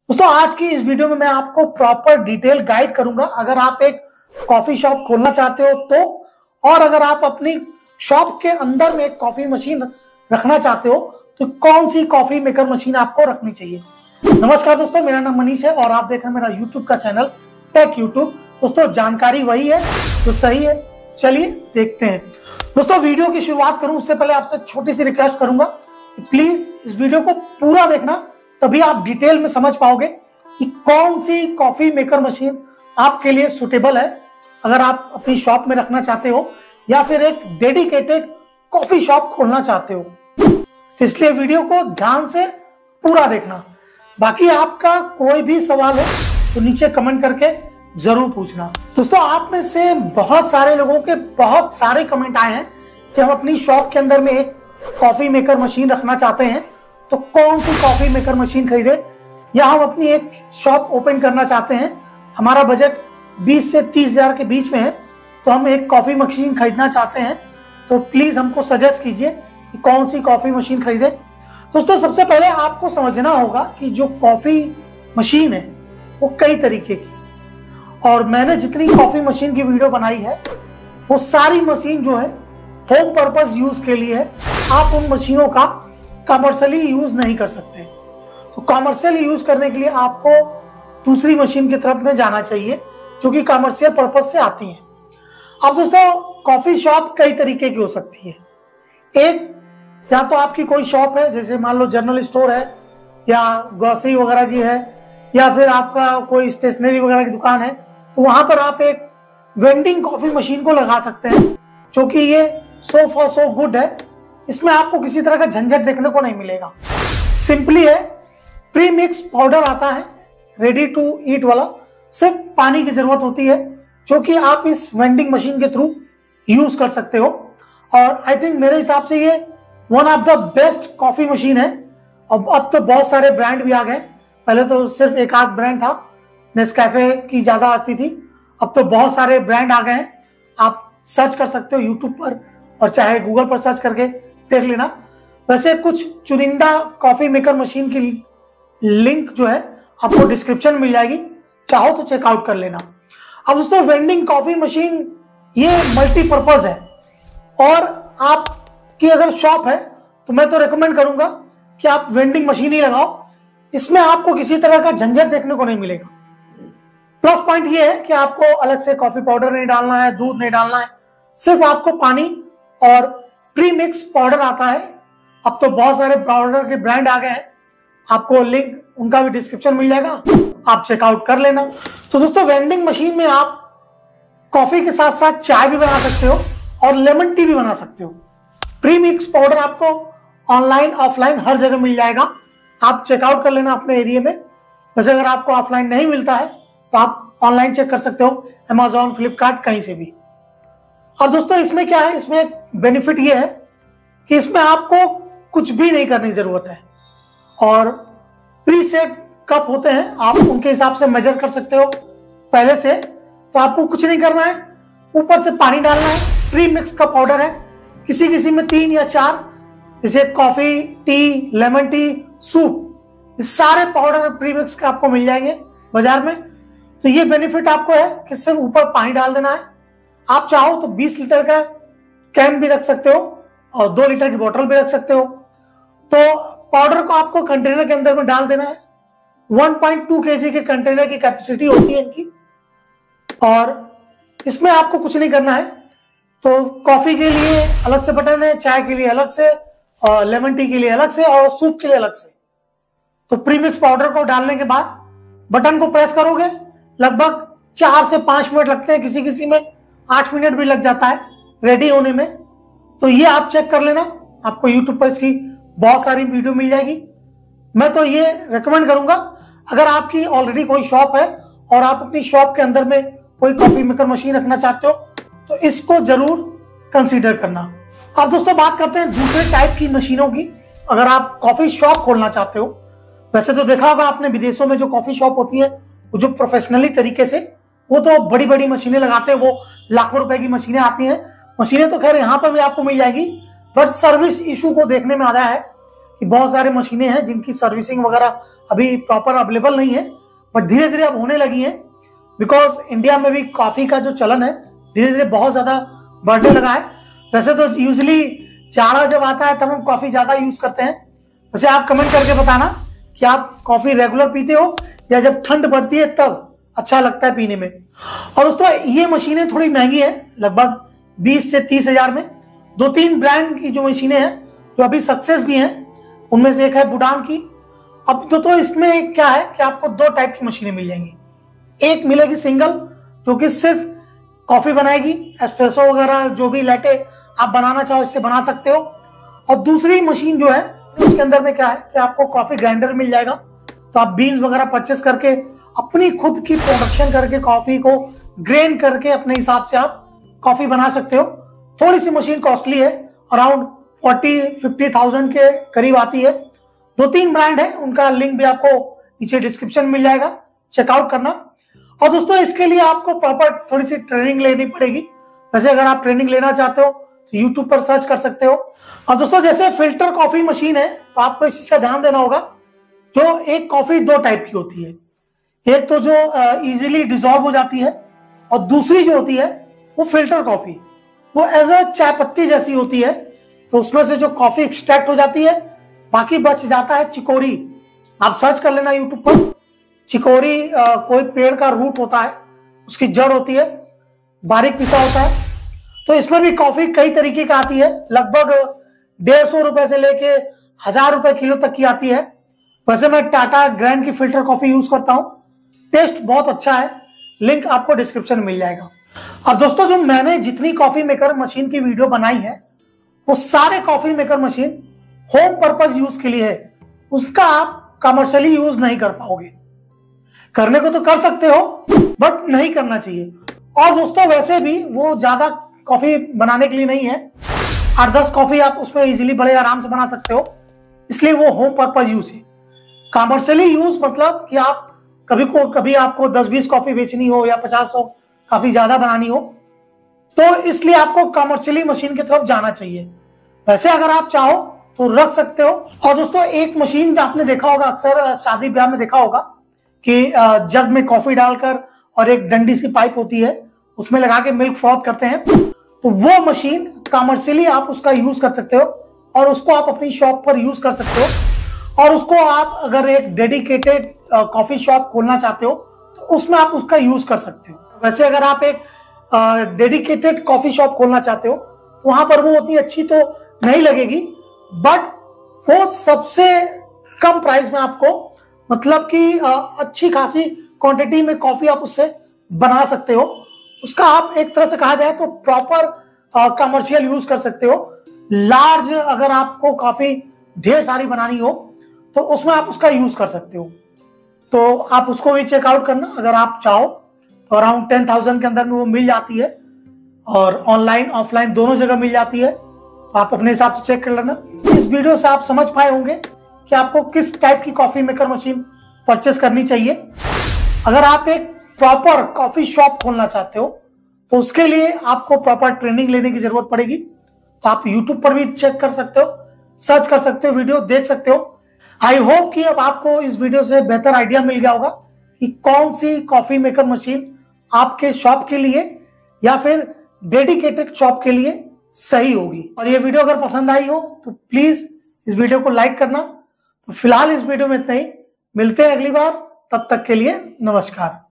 दोस्तों आज की इस वीडियो में मैं आपको प्रॉपर डिटेल गाइड करूंगा। अगर आप एक कॉफी शॉप खोलना चाहते हो तो, और अगर आप अपनी शॉप के अंदर में एक कॉफी मशीन रखना चाहते हो तो कौन सी कॉफी मेकर मशीन आपको रखनी चाहिए। नमस्कार दोस्तों, मेरा नाम मनीष है और आप देख रहे हैं मेरा यूट्यूब का चैनल टेक यूट्यूब। दोस्तों जानकारी वही है जो सही है, चलिए देखते हैं। दोस्तों वीडियो की शुरुआत करूं उससे पहले आपसे छोटी सी रिक्वेस्ट करूंगा, प्लीज इस वीडियो को पूरा देखना, तभी आप डिटेल में समझ पाओगे कि कौन सी कॉफी मेकर मशीन आपके लिए सुटेबल है अगर आप अपनी शॉप में रखना चाहते हो या फिर एक डेडिकेटेड कॉफी शॉप खोलना चाहते हो। तो इसलिए वीडियो को ध्यान से पूरा देखना। बाकी आपका कोई भी सवाल हो तो नीचे कमेंट करके जरूर पूछना। दोस्तों आप में से बहुत सारे लोगों के बहुत सारे कमेंट आए हैं कि हम अपनी शॉप के अंदर में एक कॉफी मेकर मशीन रखना चाहते हैं, तो कौन सी कॉफी मेकर मशीन खरीदे, या हम अपनी एक शॉप ओपन करना चाहते हैं, हमारा बजट 20 से 30 हजार के बीच में है, तो हम एक कॉफी मशीन खरीदना चाहते हैं, तो प्लीज हमको सजेस्ट कीजिए कि कौन सी कॉफी मशीन खरीदे। दोस्तों सबसे पहले आपको समझना होगा कि जो कॉफी मशीन है वो कई तरीके की, और मैंने जितनी कॉफी मशीन की वीडियो बनाई है वो सारी मशीन जो है होम पर्पस यूज के लिए है। आप उन मशीनों का कमर्शियली यूज नहीं कर सकते। तो कमर्शियल यूज करने के लिए आपको दूसरी मशीन की तरफ में जाना चाहिए जो कि कमर्शियल पर्पस से आती है। अब दोस्तों कॉफी शॉप कई तरीके की हो सकती है। एक, या तो आपकी कोई शॉप है, जैसे मान लो जनरल स्टोर है या ग्रोसरी वगैरह की है, या फिर आपका कोई स्टेशनरी वगैरह की दुकान है, तो वहां पर आप एक वेंडिंग कॉफी मशीन को लगा सकते हैं, जो कि ये सो फॉर सो गुड है। इसमें आपको किसी तरह का झंझट देखने को नहीं मिलेगा। सिंपली है, प्री मिक्स पाउडर आता है रेडी टू ईट वाला, सिर्फ पानी की जरूरत होती है, जो कि आप इस वेंडिंग मशीन के थ्रू यूज कर सकते हो। और आई थिंक मेरे हिसाब से ये one of the best coffee machine है। अब तो बहुत सारे ब्रांड भी आ गए, पहले तो सिर्फ एक आध ब्रांड था, नेस्कैफे की ज्यादा आती थी, अब तो बहुत सारे ब्रांड आ गए हैं। आप सर्च कर सकते हो यूट्यूब पर और चाहे गूगल पर सर्च करके देख लेना। वैसे कुछ चुनिंदा कॉफी मेकर मशीन की लिंक जो है आपको डिस्क्रिप्शन मिल जाएगी, चाहो तो चेकआउट कर लेना। अब दोस्तों वेंडिंग कॉफी मशीन ये मल्टीपर्पज है, और आपकी अगर शॉप है तो मैं तो रेकमेंड करूंगा कि आप वेंडिंग मशीन ही लगाओ। इसमें आपको किसी तरह का झंझट देखने को नहीं मिलेगा। प्लस पॉइंट ये है कि आपको अलग से कॉफी पाउडर नहीं डालना है, दूध नहीं डालना है, सिर्फ आपको पानी और प्री मिक्स पाउडर आता है। अब तो बहुत सारे पाउडर के ब्रांड आ गए हैं, आपको लिंक उनका भी डिस्क्रिप्शन मिल जाएगा, आप चेकआउट कर लेना। तो दोस्तों वेंडिंग मशीन में आप कॉफी के साथ साथ चाय भी बना सकते हो और लेमन टी भी बना सकते हो। प्री मिक्स पाउडर आपको ऑनलाइन ऑफलाइन हर जगह मिल जाएगा, आप चेकआउट कर लेना अपने एरिया में। वैसे अगर आपको ऑफलाइन नहीं मिलता है तो आप ऑनलाइन चेक कर सकते हो, अमेजॉन, फ्लिपकार्ट, कहीं से भी। और दोस्तों इसमें क्या है, इसमें बेनिफिट ये है कि इसमें आपको कुछ भी नहीं करने की जरूरत है, और प्रीसेट कप होते हैं, आप उनके हिसाब से मेजर कर सकते हो पहले से। तो आपको कुछ नहीं करना है, ऊपर से पानी डालना है, प्री मिक्स का पाउडर है, किसी किसी में 3 या 4, जैसे coffee, tea, lemon tea, soup, सारे पाउडर प्री मिक्स के आपको मिल जाएंगे बाजार में। तो ये बेनिफिट आपको है कि सिर्फ ऊपर पानी डाल देना है। आप चाहो तो 20 लीटर का कैन भी रख सकते हो और 2 लीटर की बोतल भी रख सकते हो। तो पाउडर को आपको कंटेनर के अंदर में डाल देना है। 1.2 kg के कंटेनर की कैपेसिटी होती है इनकी, और इसमें आपको कुछ नहीं करना है। तो कॉफी के लिए अलग से बटन है, चाय के लिए अलग से, और लेमन टी के लिए अलग से, और सूप के लिए अलग से। तो प्रीमिक्स पाउडर को डालने के बाद बटन को प्रेस करोगे, लगभग 4 से 5 मिनट लगते हैं, किसी किसी में 8 मिनट भी लग जाता है रेडी होने में। तो ये आप चेक कर लेना, आपको यूट्यूब पर इसकी बहुत सारी वीडियो मिल जाएगी। मैं तो ये रेकमेंड करूंगा, अगर आपकी ऑलरेडी कोई शॉप है और आप अपनी शॉप के अंदर में कोई कॉफी मेकर मशीन रखना चाहते हो तो इसको जरूर कंसीडर करना। अब दोस्तों बात करते हैं दूसरे टाइप की मशीनों की। अगर आप कॉफी शॉप खोलना चाहते हो, वैसे तो देखा होगा आपने विदेशों में जो कॉफी शॉप होती है वो जो प्रोफेशनली तरीके से, वो तो बड़ी बड़ी मशीनें लगाते हैं, वो लाखों रुपए की मशीनें आती हैं। मशीनें तो खैर यहाँ पर भी आपको मिल जाएगी, बट सर्विस इशू को देखने में आ रहा है कि कि बहुत सारे मशीनें हैं जिनकी सर्विसिंग वगैरह अभी प्रॉपर अवेलेबल नहीं है, बट धीरे धीरे अब होने लगी है। बिकॉज इंडिया में भी कॉफी का जो चलन है धीरे धीरे बहुत ज्यादा बढ़ने लगा है। वैसे तो यूजली जाड़ा जब आता है तब हम कॉफी ज्यादा यूज करते हैं। वैसे आप कमेंट करके बताना कि आप कॉफी रेगुलर पीते हो या जब ठंड बढ़ती है तब अच्छा लगता है पीने में। और दोस्तों ये मशीनें थोड़ी महंगी है, लगभग 20 से 30 हजार में। 2-3 ब्रांड की जो मशीनें हैं जो अभी सक्सेस भी हैं, उनमें से एक है बुडान की। अब तो इसमें क्या है कि आपको 2 टाइप की मशीनें मिल जाएंगी। एक मिलेगी सिंगल, जो कि सिर्फ कॉफी बनाएगी, एस्प्रेसो वगैरह जो भी लैटे आप बनाना चाहो इससे बना सकते हो। और दूसरी मशीन जो है उसके अंदर में क्या है कि आपको कॉफी ग्राइंडर मिल जाएगा, तो आप बीन्स वगैरह परचेस करके अपनी खुद की प्रोडक्शन करके कॉफी को ग्रेन करके अपने हिसाब से आप कॉफी बना सकते हो। थोड़ी सी मशीन कॉस्टली है, अराउंड 40-50,000 के करीब आती है। 2-3 ब्रांड है, उनका लिंक भी आपको नीचे डिस्क्रिप्शन मिल जाएगा, चेकआउट करना। और दोस्तों इसके लिए आपको प्रॉपर थोड़ी सी ट्रेनिंग लेनी पड़ेगी। वैसे अगर आप ट्रेनिंग लेना चाहते हो तो यूट्यूब पर सर्च कर सकते हो। और दोस्तों जैसे फिल्टर कॉफी मशीन है तो आपको इस चीज का ध्यान देना होगा, जो एक कॉफी 2 टाइप की होती है। एक तो जो इजीली डिसॉल्व हो जाती है, और दूसरी जो होती है वो फिल्टर कॉफी, वो एज अ चाय पत्ती जैसी होती है। तो उसमें से जो कॉफी एक्सट्रैक्ट हो जाती है, बाकी बच जाता है चिकोरी। आप सर्च कर लेना यूट्यूब पर, चिकोरी कोई पेड़ का रूट होता है, उसकी जड़ होती है, बारीक पिसा होता है। तो इसमें भी कॉफी कई तरीके का आती है, लगभग 150 रुपए से लेके 1000 रुपए किलो तक की आती है। वैसे मैं टाटा ग्रैंड की फिल्टर कॉफी यूज करता हूं, टेस्ट बहुत अच्छा है, लिंक आपको डिस्क्रिप्शन में मिल जाएगा। अब दोस्तों जो मैंने जितनी कॉफी मेकर मशीन की वीडियो बनाई है वो सारे coffee maker machine home purpose use के लिए है, उसका आप कमर्शियली यूज नहीं कर पाओगे। करने को तो कर सकते हो बट नहीं करना चाहिए। और दोस्तों वैसे भी वो ज्यादा कॉफी बनाने के लिए नहीं है, 8-10 कॉफी आप उसमें इजीली बड़े आराम से बना सकते हो, इसलिए वो होम पर्पज यूज है। कमर्शियली यूज मतलब कि आप कभी आपको 10-20 कॉफी बेचनी हो या 50-100 काफी ज्यादा बनानी हो, तो इसलिए आपको कमर्शियली मशीन की तरफ जाना चाहिए। वैसे अगर आप चाहो तो रख सकते हो। और दोस्तों एक मशीन आपने देखा होगा, अक्सर शादी ब्याह में देखा होगा कि जग में कॉफी डालकर और एक डंडी सी पाइप होती है, उसमें लगा के मिल्क फ्रॉथ करते हैं। तो वो मशीन कमर्शियली आप उसका यूज कर सकते हो और उसको आप अपनी शॉप पर यूज कर सकते हो। और उसको आप अगर एक डेडिकेटेड कॉफी शॉप खोलना चाहते हो तो उसमें आप उसका यूज कर सकते हो। वैसे अगर आप एक डेडिकेटेड कॉफी शॉप खोलना चाहते हो तो वहां पर वो उतनी अच्छी तो नहीं लगेगी, बट वो सबसे कम प्राइस में आपको, मतलब कि अच्छी खासी क्वांटिटी में कॉफी आप उससे बना सकते हो। उसका आप एक तरह से कहा जाए तो प्रॉपर कमर्शियल यूज कर सकते हो। लार्ज अगर आपको कॉफी ढेर सारी बनानी हो तो उसमें आप उसका यूज कर सकते हो। तो आप उसको भी चेकआउट करना अगर आप चाहो तो। अराउंड 10,000 के अंदर में वो मिल जाती है और ऑनलाइन ऑफलाइन दोनों जगह मिल जाती है, तो आप अपने हिसाब से चेक कर लेना। इस वीडियो से आप समझ पाए होंगे कि आपको किस टाइप की कॉफी मेकर मशीन परचेस करनी चाहिए। अगर आप एक प्रॉपर कॉफी शॉप खोलना चाहते हो तो उसके लिए आपको प्रॉपर ट्रेनिंग लेने की जरूरत पड़ेगी। तो आप यूट्यूब पर भी चेक कर सकते हो, सर्च कर सकते हो, वीडियो देख सकते हो। आई होप कि अब आपको इस वीडियो से बेहतर आइडिया मिल गया होगा कि कौन सी कॉफी मेकर मशीन आपके शॉप के लिए या फिर डेडिकेटेड शॉप के लिए सही होगी। और ये वीडियो अगर पसंद आई हो तो प्लीज इस वीडियो को लाइक करना। तो फिलहाल इस वीडियो में इतना ही, मिलते हैं अगली बार, तब तक के लिए नमस्कार।